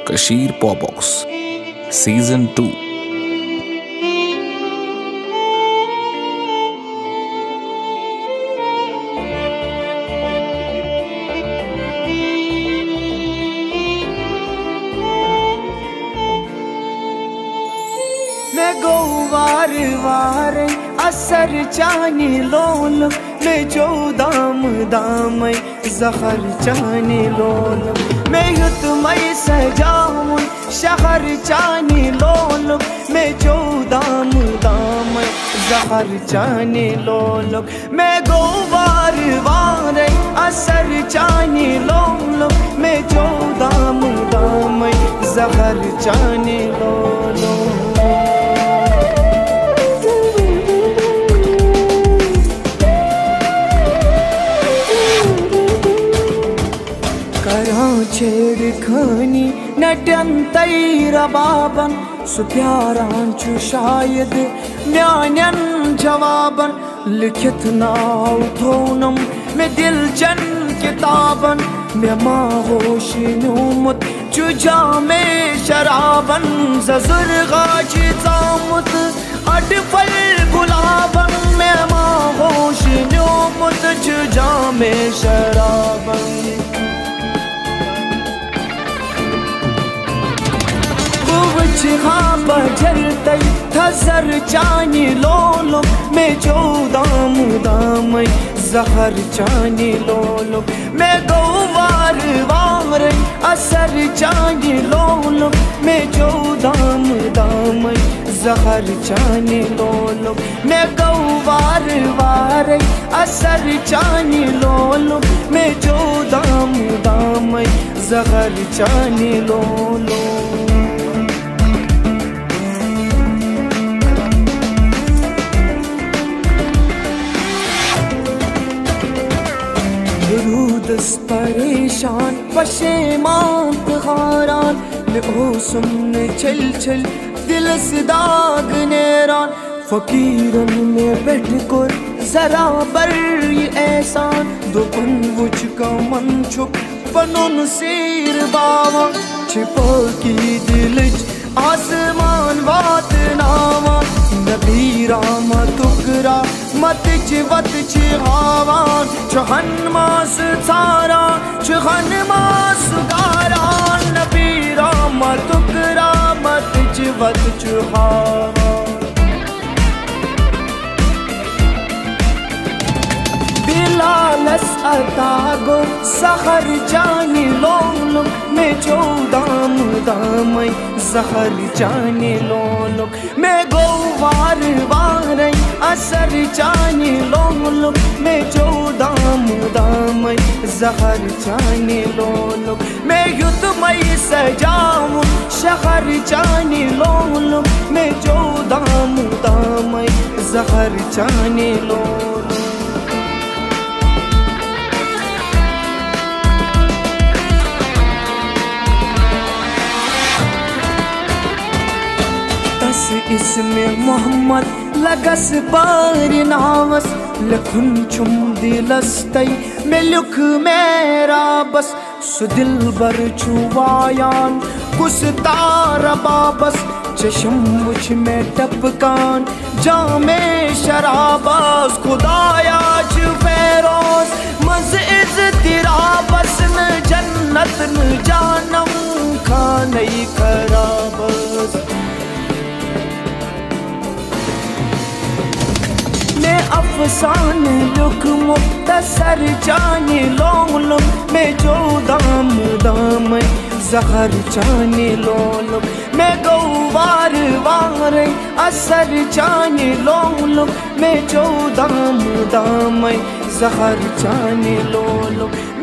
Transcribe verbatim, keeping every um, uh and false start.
کشیر pop box season two. میں گو وار وار اثر چانی لول میں جو دام دام زخر چانی لول میں یت میں سجاؤں شہر چانی لول میں جو دام دام زخر چانی لول میں گو وار وار اثر چانی لول میں جو دام دام زخر چانی لول. چھیڑ کھانی نٹن تی ربابن سو پیاران چھو شاید میانین جوابن لکھت ناو تھونم میں دل چن کتابن میں ماغوش نومت چھو جامع شرابن ززر غاج زامت اڈ فل گلابن میں ماغوش نومت چھو جامع شرابن. چھا بجلتی تھزر چانی لولو میں جو دام دام زہر چانی لولو میں گو وار وار اثر چانی لولو میں جو دام دام زہر چانی لولو میں گو وار وار اثر چانی لولو میں جو دام دام زہر چانی لولو. رودس پریشان پشیمان تغاران لعوسم چل چل دل صداغ نیران فقیرن میں بیٹھ کر ذرا بر یہ احسان دو پن وچ کا من چھپ پنن سیر باوا چھپا کی دلچ آسمان وات ناوا نبی رام تکرا مت چوت چہاوان چہن ماس سارا چہن ماس گاران نبی رام تکرا مت چوت چہاوان. بلالس عطا گو سحر چانی لولو میں جو دام دام زہر چانی لولو میں گو وار وار اثر چانی لولو میں جو دام دام زہر چانی لولو میں یت میں سجاؤں شہر چانی لولو میں جو دام دام زہر چانی لولو. اس میں محمد لگس بار ناوس لکھن چم دلستی میں لکھ میرا بس سو دل بر چوایان کس تار بابس چشم وچ میں ٹپکان جام شراباز خدایا چ فیروز مز از ترابس ن جنت ن جانم کھانئی خرابز. افسان لکھ مختصر چانی لولو میں جو دام دام زہر چانی لولو میں گو وار وار اثر چانی لولو میں جو دام دام زہر چانی لولو